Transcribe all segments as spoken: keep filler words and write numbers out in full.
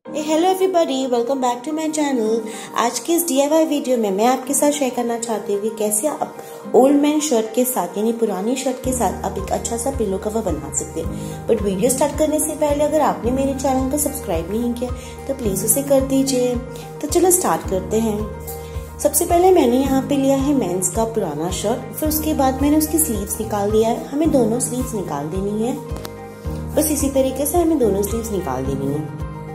Hello everybody, welcome back to my channel. आज के इस डीआईवाई वीडियो में मैं आपके साथ शेयर करना चाहती हूँ कि कैसे आप ओल्ड मैन शर्ट के साथ यानी पुरानी शर्ट के साथ आप एक अच्छा सा पिलो कवर बना सकते हैं। बट वीडियो स्टार्ट करने से पहले अगर आपने मेरे चैनल को सब्सक्राइब नहीं किया तो प्लीज उसे कर दीजिए। तो चलो स्टार्ट करते हैं। सबसे पहले मैंने यहाँ पे लिया है मेंस का पुराना शर्ट, फिर उसके बाद मैंने उसकी स्लीव्स निकाल दिया है। हमें दोनों स्लीव्स निकाल देनी है, बस इसी तरीके से हमें दोनों स्लीव्स निकाल देनी है।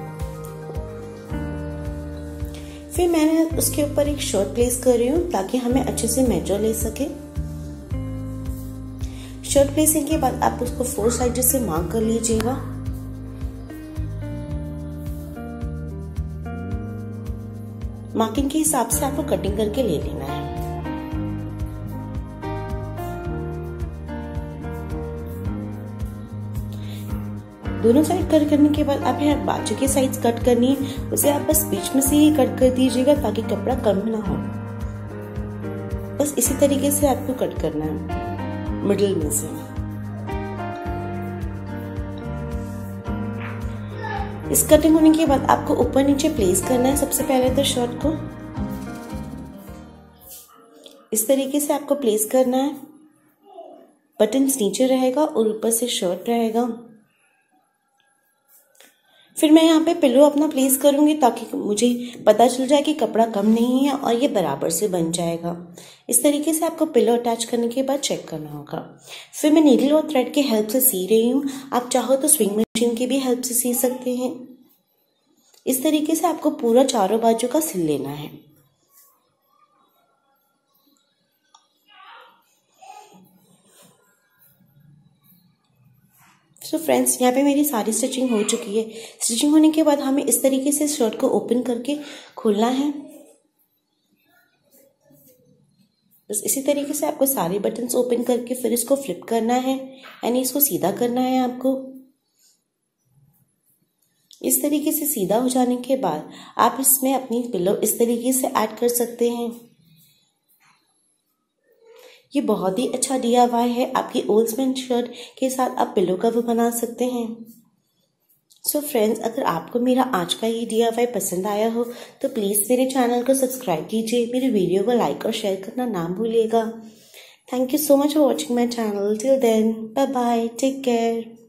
फिर मैंने उसके ऊपर एक शर्ट प्लेस कर रही हूँ ताकि हमें अच्छे से मेजर ले सके। शर्ट प्लेसिंग के बाद आप उसको फोर साइड से मार्क कर लीजिएगा। मार्किंग के हिसाब से आपको कटिंग करके ले लेना है। दोनों साइड कट करने के बाद आप यहाँ बाजू की साइड कट करनी है, उसे आप बस बीच में से ही कट कर दीजिएगा ताकि कपड़ा कम ना हो। बस इसी तरीके से आपको कट करना है मिडिल में से। इस कटिंग होने के बाद आपको ऊपर नीचे प्लेस करना है। सबसे पहले तो शर्ट को इस तरीके से आपको प्लेस करना है। बटन्स नीचे रहेगा और ऊपर से शर्ट रहेगा। फिर मैं यहाँ पे पिलो अपना प्लेस करूंगी ताकि मुझे पता चल जाए कि कपड़ा कम नहीं है और ये बराबर से बन जाएगा। इस तरीके से आपको पिलो अटैच करने के बाद चेक करना होगा। फिर मैं नीडल और थ्रेड की हेल्प से सी रही हूँ। आप चाहो तो स्विंग मशीन की भी हेल्प से सी सकते हैं। इस तरीके से आपको पूरा चारों बाजू का सिल लेना है। सो फ्रेंड्स, यहाँ पे मेरी सारी स्टिचिंग हो चुकी है। स्टिचिंग होने के बाद हमें इस तरीके से शर्ट को ओपन करके खोलना है। बस इसी तरीके से आपको सारे बटन्स ओपन करके फिर इसको फ्लिप करना है, यानी इसको सीधा करना है आपको। इस तरीके से सीधा हो जाने के बाद आप इसमें अपनी पिलो इस तरीके से ऐड कर सकते हैं। ये बहुत ही अच्छा डीआईवाई है। आपकी ओल्ड मैन शर्ट के साथ आप पिलो कवर बना सकते हैं। सो so फ्रेंड्स, अगर आपको मेरा आज का ये डीआईवाई पसंद आया हो तो प्लीज़ मेरे चैनल को सब्सक्राइब कीजिए। मेरे वीडियो को लाइक और शेयर करना ना भूलिएगा। Thank you so much for watching my channel. Till then, bye bye, take care.